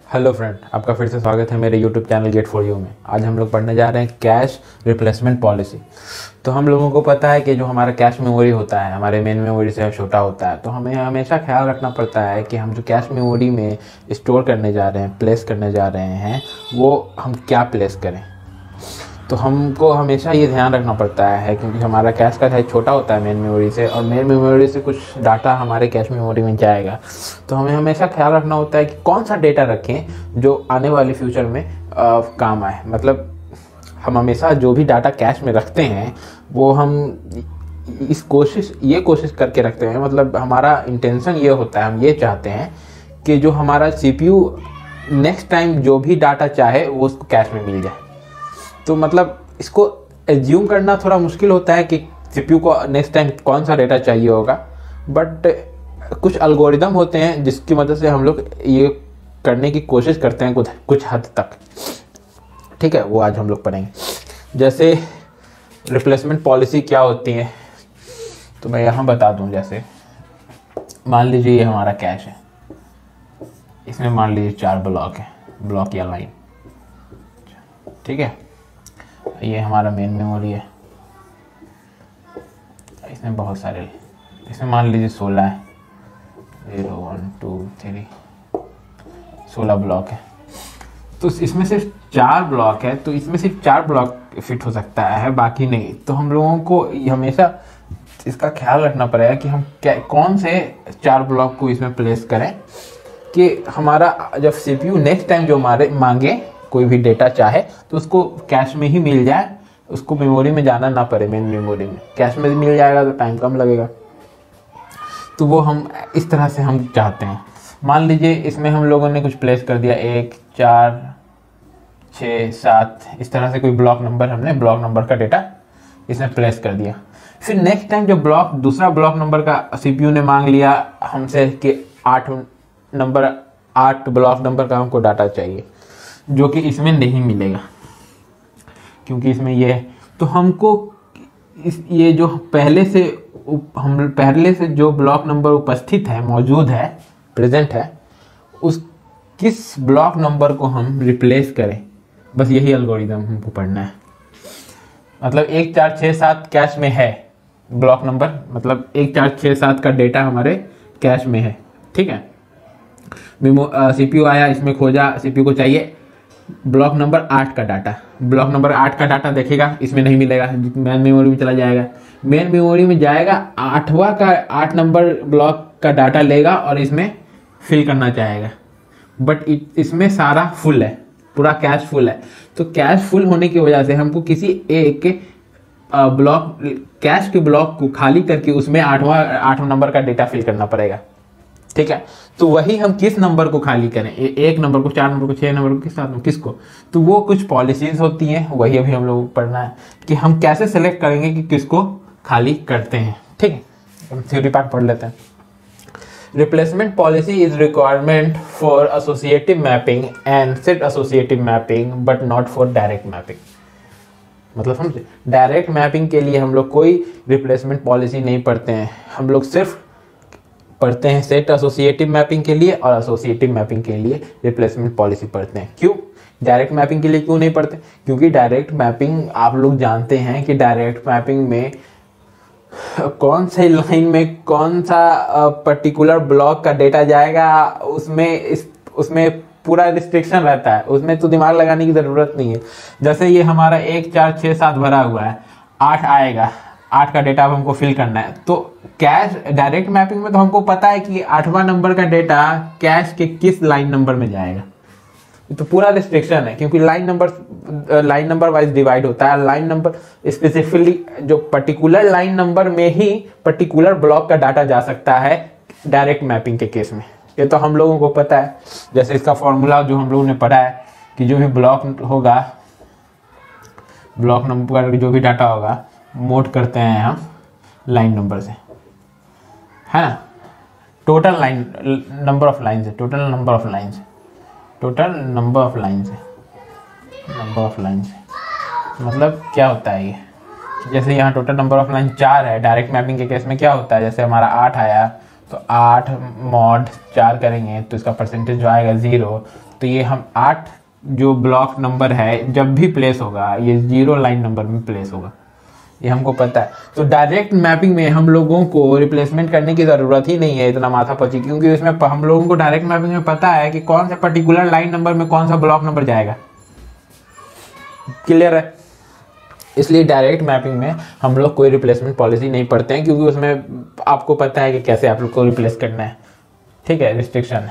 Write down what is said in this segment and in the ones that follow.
Hello friend, आपका फिर से स्वागत है मेरे YouTube channel get for you में। आज हम लोग पढ़ने जा रहे हैं कैश रिप्लेसमेंट पॉलिसी। तो हम लोगों को पता है कि जो हमारा कैश मेमोरी होता है हमारे मेन मेमोरी से छोटा होता है, तो हमें हमेशा ख्याल रखना पड़ता है कि हम जो कैश मेमोरी में स्टोर करने जा रहे हैं, प्लेस करने जा रहे हैं, वो हम क्या प्लेस करें। तो हमको हमेशा ये ध्यान रखना पड़ता है क्योंकि हमारा कैश का साइज छोटा होता है मेन मेमोरी से, और मेन मेमोरी से कुछ डाटा हमारे कैश मेमोरी में जाएगा। तो हमें हमेशा ख्याल रखना होता है कि कौन सा डेटा रखें जो आने वाले फ्यूचर में काम आए। मतलब हम हमेशा जो भी डाटा कैश में रखते हैं वो हम ये कोशिश करके रखते हैं। मतलब हमारा इंटेंशन ये होता है, हम ये चाहते हैं कि जो हमारा CPU नेक्स्ट टाइम जो भी डाटा चाहे वो उसको कैश में मिल जाए। तो मतलब इसको एज्यूम करना थोड़ा मुश्किल होता है कि CPU को नेक्स्ट टाइम कौन सा डेटा चाहिए होगा, बट कुछ एल्गोरिदम होते हैं जिसकी मदद से हम लोग ये करने की कोशिश करते हैं कुछ हद तक। ठीक है, वो आज हम लोग पढ़ेंगे। जैसे रिप्लेसमेंट पॉलिसी क्या होती है तो मैं यहाँ बता दूँ। जैसे मान लीजिए ये हमारा कैश है, इसमें मान लीजिए 4 ब्लॉक है, ब्लॉक या लाइन। ठीक है, ये हमारा मेन मेमोरी है, इसमें बहुत सारे, इसमें मान लीजिए 16 है, 0 1 2 3 16 ब्लॉक है। तो इसमें सिर्फ 4 ब्लॉक है, तो इसमें सिर्फ 4 ब्लॉक फिट हो सकता है, बाकी नहीं। तो हम लोगों को हमेशा इसका ख्याल रखना पड़ेगा कि हम कौन से 4 ब्लॉक को इसमें प्लेस करें कि हमारा जब CPU नेक्स्ट टाइम जो मांगे कोई भी डेटा चाहे तो उसको कैश में ही मिल जाए, उसको मेमोरी में जाना ना पड़े। मेन मेमोरी में कैश में मिल जाएगा तो टाइम कम लगेगा। तो वो हम इस तरह से हम चाहते हैं। मान लीजिए इसमें हम लोगों ने कुछ प्लेस कर दिया, 1 4 6 7 इस तरह से कोई ब्लॉक नंबर, हमने ब्लॉक नंबर का डेटा इसमें प्लेस कर दिया। फिर नेक्स्ट टाइम जो दूसरा ब्लॉक नंबर का CPU ने मांग लिया हमसे कि 8 ब्लॉक नंबर का हमको डाटा चाहिए, जो कि इसमें नहीं मिलेगा क्योंकि इसमें ये है। तो हमको ये जो पहले से जो ब्लॉक नंबर उपस्थित है, मौजूद है, प्रेजेंट है, उस किस ब्लॉक नंबर को हम रिप्लेस करें, बस यही एल्गोरिदम हमको पढ़ना है। मतलब 1 4 6 7 कैश में है ब्लॉक नंबर, मतलब 1 4 6 7 का डेटा हमारे कैश में है। ठीक है, CPU आया, इसमें खोजा, CPU को चाहिए ब्लॉक नंबर 8 का डाटा। ब्लॉक नंबर 8 का डाटा देखेगा, इसमें नहीं मिलेगा, मेन मेमोरी में चला जाएगा। मेन मेमोरी में जाएगा, 8 नंबर ब्लॉक का डाटा लेगा और इसमें फिल करना चाहेगा, बट इसमें सारा फुल है, पूरा कैश फुल है। तो कैश फुल होने की वजह से हमको किसी एक ब्लॉक, कैश के ब्लॉक को खाली करके उसमें 8वां नंबर का डेटा फिल करना पड़ेगा। ठीक है, तो वही हम किस नंबर को खाली करें, 1 नंबर को, 4 नंबर को, 6 नंबर को, किसको, तो वो कुछ पॉलिसीज होती हैं, वही अभी हम लोगों को पढ़ना है कि हम कैसे सेलेक्ट करेंगे कि किसको खाली करते हैं। ठीक है, हम थ्योरी पार्ट पढ़ लेते हैं। Replacement policy is requirement for associative mapping and set associative mapping but not for direct mapping. मतलब समझे, डायरेक्ट मैपिंग के लिए हम लोग कोई रिप्लेसमेंट पॉलिसी नहीं पढ़ते हैं, हम लोग सिर्फ पढ़ते हैं सेट एसोसिएटिव मैपिंग के लिए, और एसोसिएटिव मैपिंग के लिए रिप्लेसमेंट पॉलिसी पढ़ते हैं। क्यों डायरेक्ट मैपिंग के लिए क्यों नहीं पढ़ते? क्योंकि डायरेक्ट मैपिंग आप लोग जानते हैं कि डायरेक्ट मैपिंग में कौन से लाइन में कौन सा पर्टिकुलर ब्लॉक का डेटा जाएगा, उसमें पूरा रिस्ट्रिक्शन रहता है, उसमें तो दिमाग लगाने की ज़रूरत नहीं है। जैसे ये हमारा 1 4 6 7 भरा हुआ है, 8 आएगा, 8 का डेटा अब हमको फिल करना है। तो कैश डायरेक्ट मैपिंग में तो हमको पता है कि 8वां नंबर का डेटा कैश के किस लाइन नंबर में जाएगा, तो पूरा रिस्ट्रिक्शन है क्योंकि लाइन नंबर वाइज डिवाइड होता है। लाइन नंबर स्पेसिफिकली जो पर्टिकुलर लाइन नंबर में ही पर्टिकुलर ब्लॉक का डाटा जा सकता है डायरेक्ट मैपिंग के केस में। ये तो हम लोगों को पता है। जैसे इसका फॉर्मूला जो हम लोगों ने पढ़ा है कि जो भी ब्लॉक होगा, ब्लॉक नंबर जो भी डाटा होगा मोड करते हैं हम लाइन नंबर से, है ना। टोटल नंबर ऑफ लाइन से, मतलब क्या होता है ये, जैसे यहाँ टोटल नंबर ऑफ लाइन 4 है, डायरेक्ट मैपिंग के केस में क्या होता है, जैसे हमारा 8 आया तो 8 mod 4 करेंगे तो इसका परसेंटेज जो आएगा 0, तो ये हम 8 जो ब्लॉक नंबर है जब भी प्लेस होगा ये 0 लाइन नंबर में प्लेस होगा, ये हमको पता है। तो डायरेक्ट मैपिंग में हम लोगों को रिप्लेसमेंट करने की ज़रूरत ही नहीं है इतना माथापच्ची, क्योंकि उसमें हम लोगों को डायरेक्ट मैपिंग में पता है कि कौन सा पर्टिकुलर लाइन नंबर में कौन सा ब्लॉक नंबर जाएगा। क्लियर है? इसलिए डायरेक्ट मैपिंग में हम लोग कोई रिप्लेसमेंट पॉलिसी नहीं पढ़ते हैं, क्योंकि उसमें आपको पता है कि कैसे आप लोग को रिप्लेस करना है। ठीक है, रिस्ट्रिक्शन।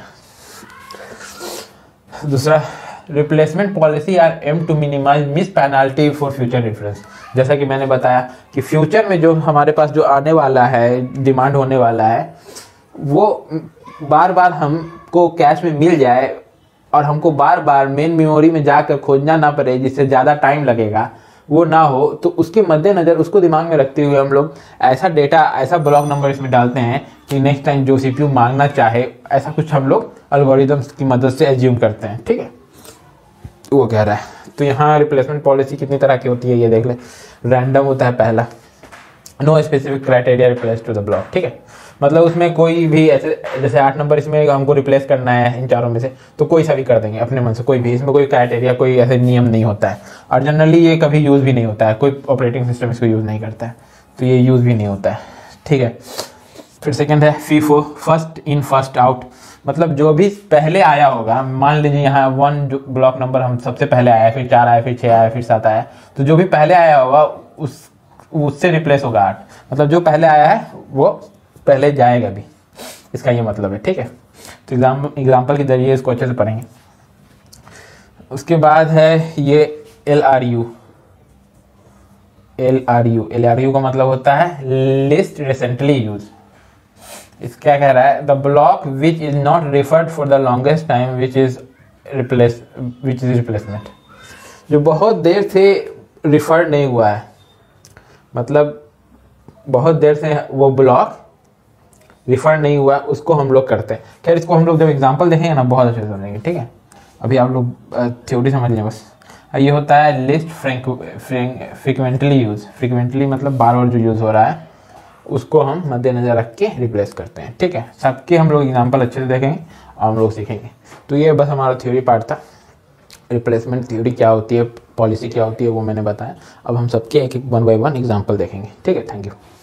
दूसरा, replacement policy are aim to minimize miss penalty for future reference. जैसा कि मैंने बताया कि फ्यूचर में जो हमारे पास जो आने वाला है, डिमांड होने वाला है, वो बार बार हमको कैश में मिल जाए और हमको बार बार मेन मेमोरी में जाकर खोजना ना पड़े, जिससे ज़्यादा टाइम लगेगा, वो ना हो। तो उसके मद्देनज़र, उसको दिमाग में रखते हुए हम लोग ऐसा डेटा, ऐसा ब्लॉक नंबर इसमें डालते हैं कि नेक्स्ट टाइम जो सीपीयू मांगना चाहे, ऐसा कुछ हम लोग एल्गोरिथम्स की मदद से एज्यूम करते हैं। ठीक है, वो कह रहा है। तो यहाँ रिप्लेसमेंट पॉलिसी कितनी तरह की होती है ये देख ले। रैंडम होता है पहला, no specific criteria replace to the block. ठीक है, मतलब उसमें कोई भी ऐसे, जैसे 8 नंबर इसमें हमको रिप्लेस करना है इन चारों में से, तो कोई सा भी कर देंगे अपने मन से, कोई भी, इसमें कोई क्राइटेरिया, कोई ऐसे नियम नहीं होता है। और जनरली ये कभी यूज़ भी नहीं होता है, कोई ऑपरेटिंग सिस्टम इसको यूज़ नहीं करता है, तो ये यूज़ भी नहीं होता है। ठीक है, फिर सेकेंड है FIFO, first in first out. मतलब जो भी पहले आया होगा, मान लीजिए यहाँ 1 जो ब्लॉक नंबर हम सबसे पहले आया, फिर 4 आया, फिर 6 आया, फिर 7 आया, तो जो भी पहले आया होगा उससे रिप्लेस होगा 8। मतलब जो पहले आया है वो पहले जाएगा भी, इसका ये मतलब है। ठीक है, तो एग्जाम्पल के जरिए इसको अच्छे से पढ़ेंगे। उसके बाद है ये LRU। LRU का मतलब होता है लिस्ट रिसेंटली यूज। इस क्या कह रहा है, the block which is not referred for the longest time which is replacement. जो बहुत देर से रिफर्ड नहीं हुआ है, मतलब बहुत देर से वो ब्लॉक रिफर नहीं हुआ, उसको हम लोग करते हैं। खैर, इसको हम लोग जब एग्जांपल देखेंगे ना बहुत अच्छे से समझेंगे। ठीक है, अभी आप लोग थ्योरी समझ लें बस। ये होता है लिस्ट फ्रीक्वेंटली यूज। फ्रीक्वेंटली मतलब बार बार जो यूज़ हो रहा है उसको हम मद्देनजर रख के रिप्लेस करते हैं। ठीक है, सबके हम लोग एग्जांपल अच्छे से देखेंगे और हम लोग सीखेंगे। तो ये बस हमारा थ्योरी पार्ट था। रिप्लेसमेंट थ्योरी क्या होती है, पॉलिसी क्या होती है, वो मैंने बताया। अब हम सबके एक एक 1 by 1 एग्जाम्पल देखेंगे। ठीक है, थैंक यू।